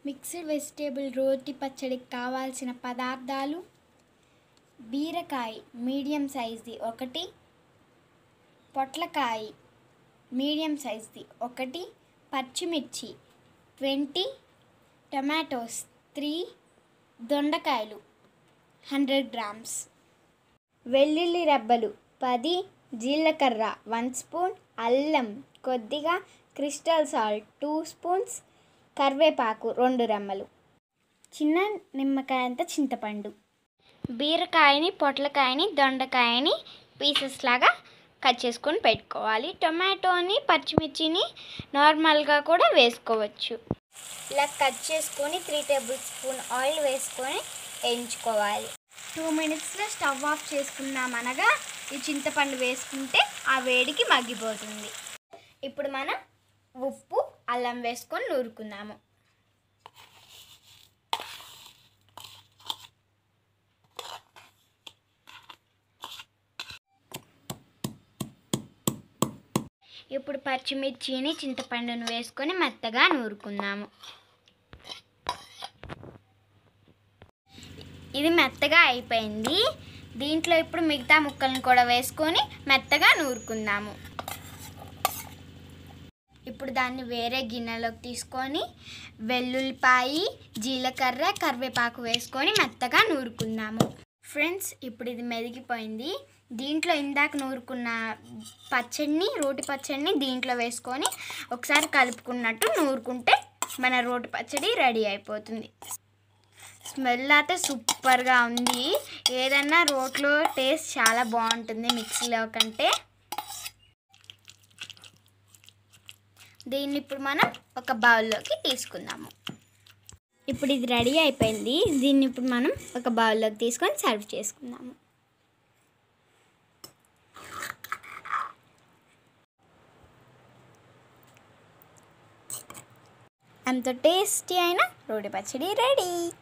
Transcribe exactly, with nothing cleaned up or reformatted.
Mixed vegetable రోటి పచ్చడికి కావాల్సిన పదార్థాలు: బీరకాయ మీడియం సైజ్ది ఒకటి, పొట్లకాయ మీడియం సైజ్ది ఒకటి, పచ్చిమిర్చి ట్వంటీ, టొమాటోస్ త్రీ, దొండకాయలు హండ్రెడ్ గ్రామ్స్, వెల్లుల్లి రెబ్బలు పది, జీలకర్ర వన్ స్పూన్, అల్లం కొద్దిగా, క్రిస్టల్ సాల్ట్ టూ స్పూన్స్, కరివేపాకు రెండు రెమ్మలు, చిన్న నిమ్మకాయ అంత చింతపండు. బీరకాయని, పొట్లకాయని, దొండకాయని పీసెస్ లాగా కట్ చేసుకొని పెట్టుకోవాలి. టొమాటోని, పచ్చిమిర్చిని నార్మల్గా కూడా వేసుకోవచ్చు. ఇలా కట్ చేసుకొని త్రీ టేబుల్ స్పూన్ ఆయిల్ వేసుకొని వేయించుకోవాలి. టూ మినిట్స్లో స్టవ్ ఆఫ్ చేసుకున్నామనగా ఈ చింతపండు వేసుకుంటే ఆ వేడికి మగ్గిపోతుంది. ఇప్పుడు మనం ఉప్పు, అల్లం వేసుకొని నూరుకుందాము. ఇప్పుడు పచ్చిమిర్చిని, చింతపండును వేసుకొని మెత్తగా నూరుకుందాము. ఇది మెత్తగా అయిపోయింది. దీంట్లో ఇప్పుడు మిగతా ముక్కలను కూడా వేసుకొని మెత్తగా నూరుకుందాము. ఇప్పుడు దాన్ని వేరే గిన్నెలోకి తీసుకొని వెల్లుల్లిపాయి, జీలకర్ర, కరివేపాకు వేసుకొని మెత్తగా నూరుకుందాము. ఫ్రెండ్స్, ఇప్పుడు ఇది మెదిగిపోయింది. దీంట్లో ఇందాక నూరుకున్న పచ్చడిని, రోటి పచ్చడిని దీంట్లో వేసుకొని ఒకసారి కలుపుకున్నట్టు నూరుకుంటే మన రోటి పచ్చడి రెడీ అయిపోతుంది. స్మెల్ అయితే సూపర్గా ఉంది. ఏదన్నా రోట్లో టేస్ట్ చాలా బాగుంటుంది మిక్సీలో కంటే. దీన్ని ఇప్పుడు మనం ఒక బౌల్లోకి తీసుకుందాము. ఇప్పుడు ఇది రెడీ అయిపోయింది. దీన్ని ఇప్పుడు మనం ఒక బౌల్లోకి తీసుకొని సర్వ్ చేసుకుందాము. ఎంతో టేస్టీ అయిన రోటి పచ్చడి రెడీ.